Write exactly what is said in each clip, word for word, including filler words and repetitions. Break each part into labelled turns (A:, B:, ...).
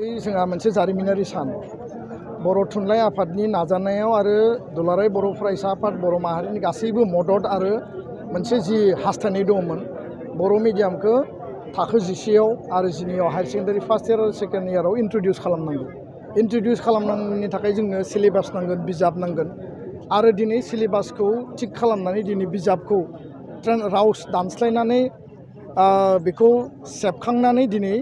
A: जोंहा मोनसे जारिमिनारि सान बर' थुनलाइ आफादनि नाजानायाव आरो दुलाराय बर' फरायसा आफाद बर' माहारिनि गासैबो मदद आरो मोनसे जि हास्थायनाय दङमोन बर' मिडियामखौ थाखो जिसेयाव आरो जिनैयाव हायर सेकेन्डारि फार्स्ट इयार आरो सेकेन्ड इयाराव इन्ट्रडिउस खालामनांगौ इन्ट्रडिउस खालामनायनि थाखाय जोंनो सिलेबास नांगोन बिजाब नांगोन आरो दिनै सिलेबासखौ थिक खालामनानै दिनै बिजाबखौ राव दानस्लायनानै बेखौ सेबखांनानै दिनै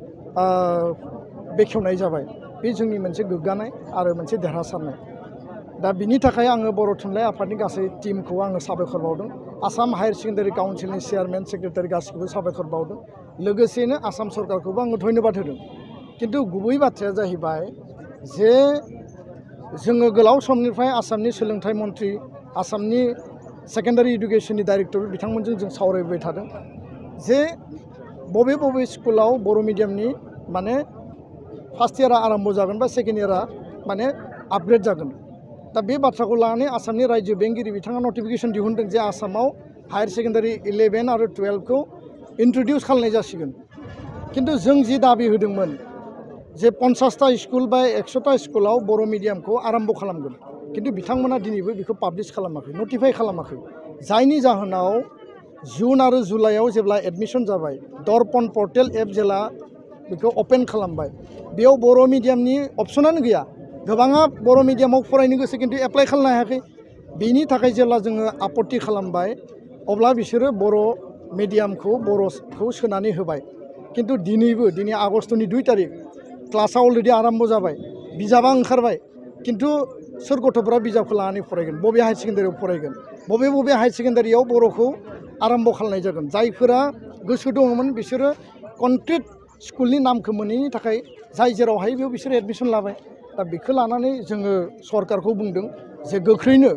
A: बेखेवनाय जाबाय बे जोंनि मोनसे गोग्गानाय आरो मोनसे देरहासारनाय दा बिनि थाखाय आङो बर' थुनलाइ आफादनि गासै टीमखौ आङो साबायखर बावदों आसाम हायर सेकेन्डारि काउन्सिलनि चेयारमेन सेक्रेटारि गासिखौबो साबायखर बावदों लोगोसेनो आसाम सरकारखौबो आङो धन्यबाद होदों खिन्थु गुबै बाथ्राया जाहैबाय जे जोङो गोलाव समनिफ्राय आसामनि सोलोंथाइ मन्थ्रि आसामनि सेकेन्डारि इडुकेसननि डाइरेक्टर बिथांमोनजों जों सावरायबाय थादों जे बबे बबे स्कुलाव बर' मिडियामनि माने फार्स्ट इयारा आरम्भ जागोन बा सेकेन्ड इयारा माने आपग्रेड जागोन दा बे बाथ्राखौ लानानै आसामनि रायजो बेंगिरि बिथाङा नटिफिकेसन दिहुनदों जे आसामाव हायर सेकेन्डारि इलेभेन आरो टुवेल्भखौ इन्ट्रडिउस खालामनाय जासिगोन खिन्थु जों जि दाबि होदोंमोन जे पन्सासथा स्कुल बा एकस'था स्कुलाव बर' मिडियामखौ आरम्भ खालामगोन खिन्थु बिथांमोना दिनैबो बेखौ पाब्लिश खालामाखै नटिफाइ खालामाखै जायनि जाहोनाव जुन आरो जुलाइआव जेब्ला एडमिसन जाबाय दर्पण पर्टेल एप जेला बेखौ अपेन खालामबाय बेयाव बर' मिडियामनि अपसनानो गैया गोबाङा बर' मिडियामाव फरायनो गोसो खिन्थु एप्लाइ खालामनो हायाखै बेनि थाखाय जेब्ला जोङो आपत्ति खालामबाय अब्ला बिसोरो बर' मिडियामखौ बर'खौ सोनानै होबाय खिन्थु दिनैबो दिनै आगष्टनि दुइ तारिख क्लासा अलरेडि आरम्भ जाबाय बिजाबा ओंखारबाय खिन्थु सोर गथ'फोरा बिजाबखौ लानानै फरायगोन बबे हायार सेकेन्डारियाव फरायगोन बबे बबे हायार सेकेन्डारियाव बर'खौ आरम्भ खालामनाय जागोन जायफोरा गोसो दङमोन बिसोरो कनक्रिट स्कुलनि नामखौ मोनैनि थाखाय जाय जेराव हायो बेयाव बिसोरो एडमिसन लाबाय दा बेखौ लानानै जोङो सरकारखौ बुंदों जे गोख्रैनो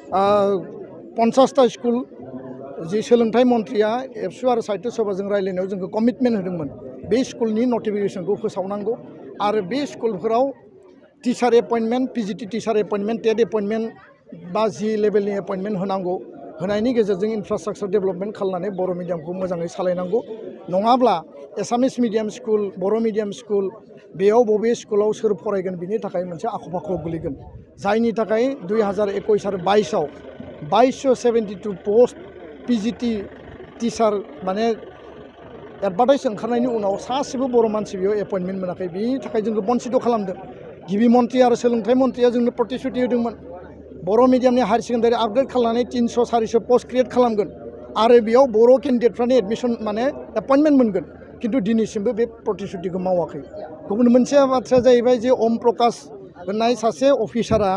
A: पन्सासथा स्कुल जि सोलोंथाइ मन्थ्रिया एबसु आरो साहित्य सभाजों रायज्लायनायाव जोंखौ कमिटमेन्ट होदोंमोन बे स्कुलनि नटिफिकेसनखौ फोसावनांगौ आरो बे स्कुलफोराव teacher appointment PGT teacher appointment TET appointment बा जि लेभेलनि एपइन्टमेन्ट होनांगौ होनायनि गेजेरजों इनफ्रास्ट्राक्चार डेभेलपमेन्ट खालामनानै बर' मिडियामखौ मोजाङै सालायनांगौ नङाब्ला Assamese medium school Bodo' medium school बेयाव बबे स्कुलाव सोर फरायगोन बिनि थाखाय मोनसे आख' फाख'आव गोलैगोन जायनि थाखाय दुइ हाजार एकइस आरो बाइसआव बाइसस' seventy two post PGT teacher माने एडभार्टाइज ओंखारनायनि उनाव सासेबो बर' मानसि बेयाव एपइन्टमेन्ट मोनाखै बिनि थाखाय जोंखौ बन्सित खालामदों गिबि मन्थ्रि आरो सोलोंथाइ मन्थ्रिया जोंनो प्रतिश्रुति होदोंमोन बर' मिडियामनि हायार सेकेन्डारि आपग्रेड खालामनानै तिनस' सारिस' पस्ट क्रिएट खालामगोन आरो बेयाव बर' केन्डिडेटफ्रानो एडमिसन माने एपइन्टमेन्ट मोनगोन खिन्थु दिनैसिमबो बे प्रतिश्रुतिखौ मावाखै गुबुन मोनसे बाथ्राया जाहैबाय जे अम प्रकाश होननाय सासे अफिसारा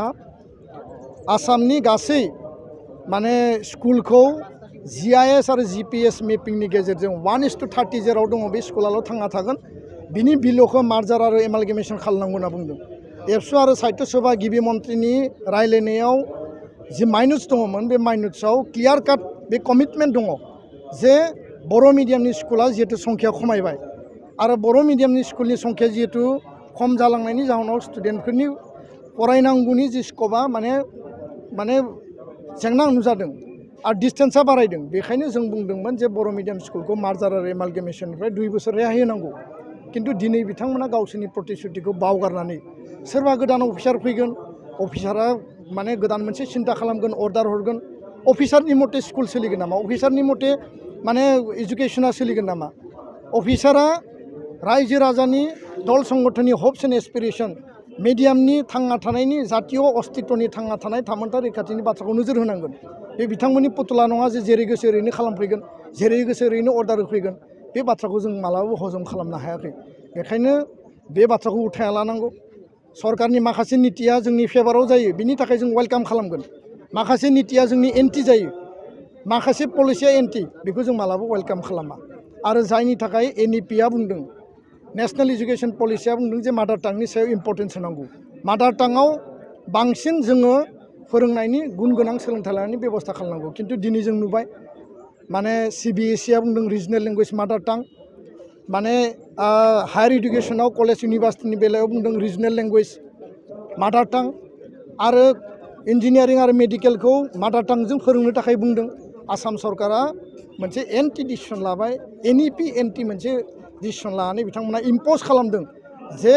A: आसामनि गासै माने स्कुलखौ जि आइ एस आरो जि पि एस मेपिंनि गेजेरजों वान इस टु थार्टि जेराव दङ बे स्कुलाल' थांना थागोन बिनि बिल'खौ मार्जार आरो एमालगेमेसन खालामनांगौ होनना बुंदों एबसु आरो साहित्य सभा गिबि मन्थ्रिनि रायज्लायनायाव जि माइनुट्स दङमोन बे माइनुट्सआव क्लियार काट बे कमिटमेन्ट दङ जे बर' मिडियामनि स्कुला जिहेतु संख्या खमायबाय आरो बर' मिडियामनि स्कुलनि संख्या जिहेतु खम जालांनायनि जाहोनाव स्टुडेन्टफोरनि फरायनांगौनि जि स्कपआ माने माने जेंना नुजादों आरो डिसटेन्सआ बारायदों बेखायनो जों बुंदोंमोन जे बर' मिडियाम स्कुलखौ मार्जार आरो एमालगेमेसननिफ्राय दुइ बोसोर रेहाय होनांगौ खिन्थु दिनै बिथांमोना गावसोरनि प्रतिश्रुतिखौ बावगारनानै सोरबा गोदान अफिसार फैगोन अफिसारा माने गोदान मोनसे सिन्था खालामगोन अर्डार हरगोन अफिसारनि मथे स्कुल सोलिगोन नामा अफिसारनि मथे माने इडुकेसना सोलिगोन नामा अफिसारा रायजो राजानि दल संगठननि हप्स एन्ड एसपिरेसन मिडियामनि थांना थानायनि जातीय अस्तित्वनि थांना थानाय थामोनथा रैखाथिनि बाथ्राखौ नोजोर होनांगोन बे बिथांमोननि पुतला नङा जे जेरै गोसो ओरैनो खालामफैगोन जेरै गोसो ओरैनो अर्डार होफैगोन बे बाथ्राखौ जों मालाबाबो हजम खालामनो हायाखै बेखायनो बे बाथ्राखौ उथायना लानांगौ सरकारनि माखासे नितिया जोंनि फेभाराव जायो बिनि थाखाय जों वेलकाम खालामगोन माखासे नितिया जोंनि एन्टि जायो माखासे पलिसिया एन्टि बेखौ जों मालाबाबो वेलकाम खालामा आरो जायनि थाखाय एन इ पिआ बुंदों नेशनेल इडुकेसन पलिसिया बुंदों जे मादार टांनि सायाव इम्पर्टेन्स होनांगौ मादार टांआव बांसिन जोङो फोरोंनायनि गुन गोनां सोलोंथाइ लानायनि बेबस्था खालामनांगौ खिन्थु दिनै जों नुबाय माने सि बि एस सिआ बुंदों रिजनेल लेंगुवेज मादार टां माने हायार इडुकेसनाव कलेज इउनिभार्सिटिनि बेलायाव बुंदों रिजनेल लेंगुवेज मादार टां आरो इन्जिनियारिं आरो मेडिकेलखौ मादार टांजों फोरोंनो थाखाय बुंदों आसाम सरकारा मोनसे एन्टि डिसिसन लाबाय एन इ पि एन्टि मोनसे डिसिसन लानानै बिथांमोना इम्पज खालामदों जे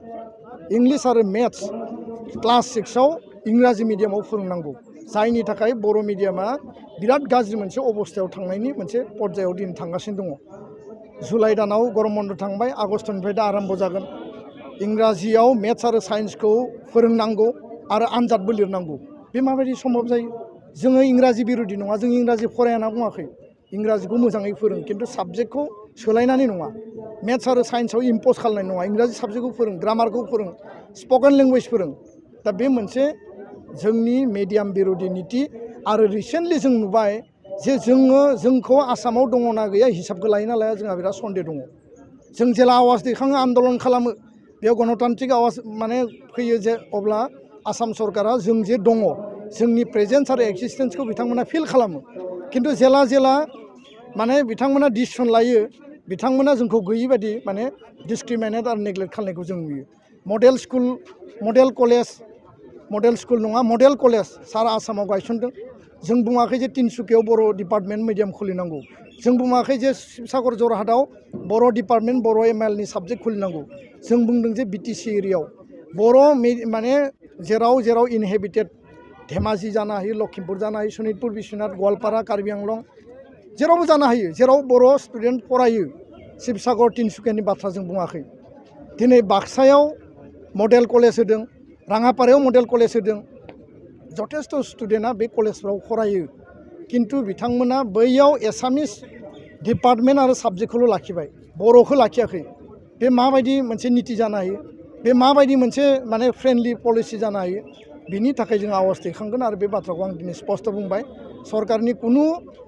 A: इंग्लिश आरो मेथ्स क्लास सिक्सआव इंराजि मिडियामाव फोरोंनांगौ जायनि थाखाय बर' मिडियामा बिराद गाज्रि मोनसे अबस्थायाव थांनायनि मोनसे पर्यायाव दिन थांगासिनो दङ जुलाइ दानाव गरम बन्द थांबाय आगष्टनिफ्राय दा आरम्भ जागोन इंराजियाव मेथ्स आरो साइन्सखौ फोरोंनांगौ आरो आनजादबो लिरनांगौ बे माबायदि सम्भब जायो जोङो इंराजि बिरोधि नङा जों इंराजि फरायना बुङाखै इंराजिखौ मोजाङै फोरों खिन्थु साबजेक्टखौ सोलायनानै नङा मेथ्स आरो साइन्सआव इम्पज खालामनाय नङा इंराजि साबजेक्टखौ फोरों ग्रामारखौ फोरों स्पकेन लेंगुवेज फोरों दा बे मोनसे जोंनि मिडियाम बिरोधि नीति आरो रिसेन्टलि जों नुबाय जे जोङो जोंखौ आसामाव दङना गैया हिसाबखौ लायो ना लाया जोंहा बिराद सन्देह दङ जों जेला आवाज दैखाङो आन्दलन खालामो बेयाव गणतान्त्रिक आवाज माने फैयो जे अब्ला आसाम सरकारा जों जे दङ जोंनि प्रेजेन्स आरो एक्सिस्टेन्सखौ बिथांमोना फिल खालामो खिन्थु जेला जेला माने बिथांमोना डिसिसन लायो बिथांमोना जोंखौ गैयि बायदि माने डिसक्रिमिनेट आरो नेग्लेक्ट खालामनायखौ जों नुयो model school model college model school नङा मडेल कलेज सारा आसामाव गायसनदों जों बुङाखै जे तिनसुकियाव बर' डिपार्टमेन्ट मिडियाम खुलिनांगौ जों बुङाखै जे Sibsagar जरहाटआव Bodo' department Bodo' M I L नि साबजेक्ट खुलिनांगौ जों बुंदों जे बि टि सि एरियायाव बर' माने जेराव जेराव इनहेबिटेड धेमाजि जानो हायो लखिमपुर जानो हायो सनितपुर बिश्वनाथ गवालपारा कार्बि आंलं जेरावबो जानो हायो जेराव बर' स्टुडेन्ट फरायो शिबसागर तिनसुकियानि बाथ्रा जों बुङाखै दिनै बाक्सायाव मडेल कलेज होदों राङापारायाव मडेल कलेज होदों जथेस्थ' स्टुडेन्टआ बे कलेजफ्राव फरायो खिन्थु बिथांमोना बैयाव एसामिस डिपार्टमेन्ट आरो साबजेक्टखौल' लाखिबाय बर'खौ लाखियाखै बे माबायदि मोनसे नीति जानो हायो बे माबायदि मोनसे माने फ्रेन्डलि पलिसि जानो हायो बिनि थाखाय जों आवाज दैखांगोन आरो बे बाथ्राखौ आं दिनै स्पष्ट बुंबाय सरकारनि कुनु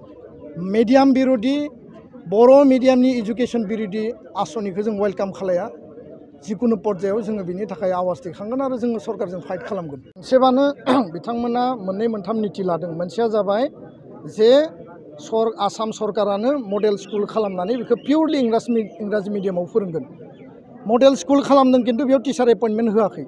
A: मिडियाम बिरोधि बर' मिडियामनि एजुकेशन बिरोधि आसनिखौ जों वेलकाम खालाया जिकुनु पर्यायाव जोङो बिनि थाखाय आवाज दैखांगोन आरो जोङो सरकारजों फाइट खालामगोन मोनसेबानो बिथांमोना मोननै मोनथाम नीति लादों मोनसेया जाबाय जे सर आसाम सरकारानो मडेल स्कुल खालामनानै बेखौ पिउरलि इंराजि इंराजि मिडियामाव फोरोंगोन मडेल स्कुल खालामदों खिन्थु बेयाव टिचार एपइन्टमेन्ट होआखै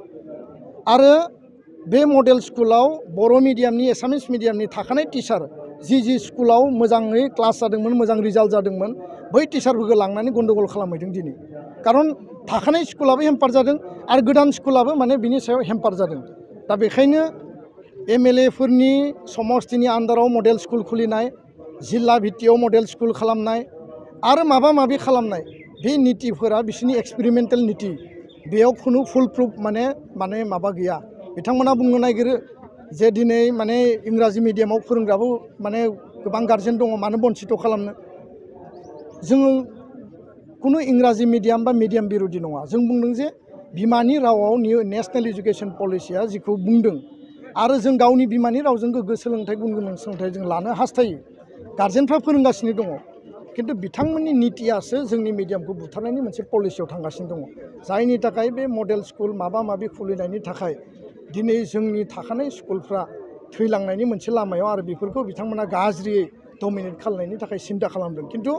A: आरो बे मडेल स्कुलाव बर' मिडियामनि एसामिस मिडियामनि थाखानाय टिचार जि जि स्कुलाव मोजाङै क्लास जादोंमोन मोजां रिजाल्ट जादोंमोन बै टिचारफोरखौ लांनानै गन्दगल खालामहैदों दिनै खारन थाखानाय स्कुलाबो हेम्पार जादों आरो गोदान स्कुलाबो माने बिनि सायाव हेम्पार जादों दा बेखायनो एम एल ए फोरनि समस्तिनि आन्दाराव मडेल स्कुल खुलिनाय जिल्ला भित्तियाव मडेल स्कुल खालामनाय आरो माबा माबि खालामनाय बे नीतिफोरा बिसोरनि एक्सपेरिमेन्टेल नीति बेयाव खुनु फुल प्रुफ माने माने माबा गैया बिथांमोना बुंनो नागिरो जे दिनै माने इंराजि मिडियामाव फोरोंग्राबो माने गोबां गार्जेन दङ मानो बन्सित खालामनो जोङो कुनु इंराजि मिडियाम बा मिडियाम बिरोधि नङा जों बुंदों जे बिमानि रावाव नेशनेल एजुकेशन पलिसिया जिखौ बुंदों आरो जों गावनि बिमानि रावजों गोग्गो सोलोंथाइ गुन गोनां सोलोंथाइ जों लानो हास्थायो गार्जेनफ्रा फोरोंगासिनो दङ खिन्थु बिथांमोननि नीतियासो जोंनि मिडियामखौ बुथारनायनि मोनसे पलिसियाव थांगासिनो दङ जायनि थाखाय बे मडेल स्कुल माबा माबि खुलिनायनि थाखाय दिनै जोंनि थाखानाय स्कुलफ्रा थैलांनायनि मोनसे लामायाव आरो बेफोरखौ बिथांमोना गाज्रियै डमिनेट खालामनायनि थाखाय सिन्था खालामदों खिन्थु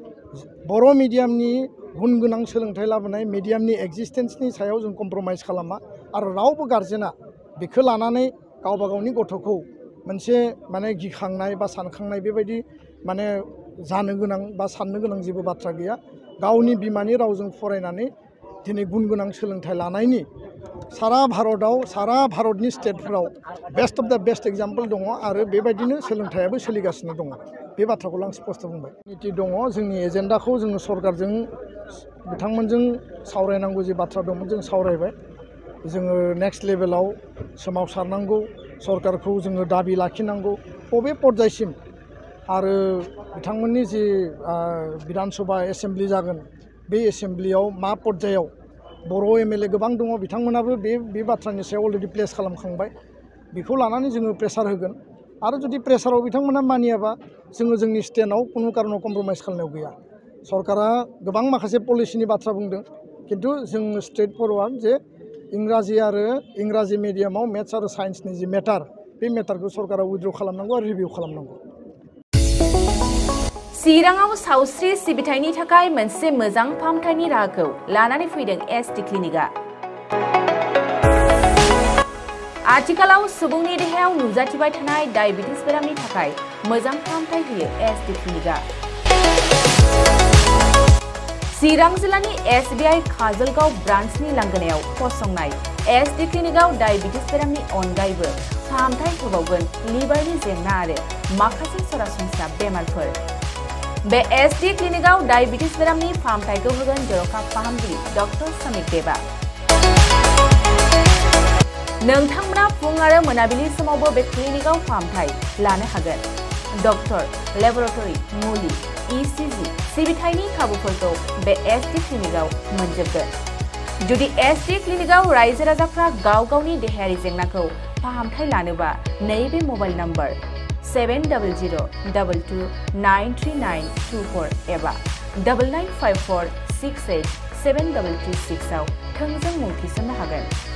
A: बर' मिडियामनि गुन गोनां सोलोंथाइ लाबोनाय मिडियामनि एक्जिस्टेन्सनि सायाव जों कमप्रमाइज खालामा आरो रावबो गार्जेना बेखौ लानानै गावबा गावनि गथ'खौ मोनसे माने गिखांनाय बा सानखांनाय बेबायदि माने जानो गोनां बा साननो गोनां जेबो बाथ्रा गैया गावनि बिमानि रावजों फरायनानै दिनै गुन गोनां सोलोंथाइ लानायनि सारा भारतआव सारा भारतनि स्टेटफोराव best of the best example दङ आरो बेबायदिनो सोलोंथाइयाबो सोलिगासिनो दङ बे बाथ्राखौ आं स्पष्ट बुंबाय नीति दङ जोंनि एजेन्डाखौ जोङो सरकारजों बिथांमोनजों सावरायनांगौ जे बाथ्रा दंमोन जों सावरायबाय जोङो नेक्स्ट लेभेलाव सोमावसारनांगौ सरकारखौ जोङो दाबि लाखिनांगौ बबे पर्यायसिम आरो बिथांमोननि जि बिधान सभा एसेम्ब्लि जागोन बे एसेम्ब्लियाव मा पर्यायाव बर' एम एल ए गोबां दङ बिथांमोनाबो बे बे बाथ्रानि सायाव अलरेडि प्लेस खालामखांबाय बेखौ लानानै जोङो प्रेसार होगोन आरो जुदि प्रेसाराव बिथांमोना मानियाबा जोङो जोंनि स्टेन्डआव खुनु कारनाव कमप्रमाइज खालामनायाव गैया सरकारा गोबां माखासे पलिसिनि बाथ्रा बुंदों खिन्थु जों स्ट्रेट फरवार्ड जे इंराजि आरो इंराजि मिडियामाव मेथ्स आरो साइन्सनि जि मेटार बे मेटारखौ सरकारा उइथड्र खालामनांगौ आरो रिभिउ खालामनांगौ
B: चिराङाव सावस्रि सिबिथायनि थाखाय मोनसे मोजां फाहामथायनि राहाखौ लानानै फैदों एस डि क्लिनिकआ आथिखालाव सुबुंनि देहायाव नुजाथिबाय थानाय डायबिटिस बेरामनि थाखाय मोजां फाहामथाय होयो एस डि क्लिनिकआ चिरां जिल्लानि एस बि आइ काजलगाव ब्रान्चनि लांगोनायाव फसंनाय एस डि क्लिनिकआव डायबिटिस बेरामनि अनगायैबो फाहामथाय होबावगोन लिभारनि जेंना आरो माखासे सरासनस्रा बेमारफोर। बे एस डि क्लिनिकआव डायबिटिस बेरामनि फाहामथायखौ होगोन जर'खा फाहामगिरि डक्टर समिक देबा। नोंथांमोना फुं आरो मोनाबिलि समावबो बे क्लिनिकआव फाहामथाय लानो हागोन। डक्टर, लेबरेटरि, मुलि, इ सि जि सिबिथायनि खाबुफोरखौ बे एस डि क्लिनिकआव मोनजोबगोन। जुदि एस डि क्लिनिकआव रायजो राजाफ्रा गाव गावनि देहायारि जेंनाखौ फाहामथाय लानोबा नैबे mobile number seven double zero' double two nine three nine two four एबा double nine five four six eight seven double two six आव थोंजों मुं थिसननो हागोन।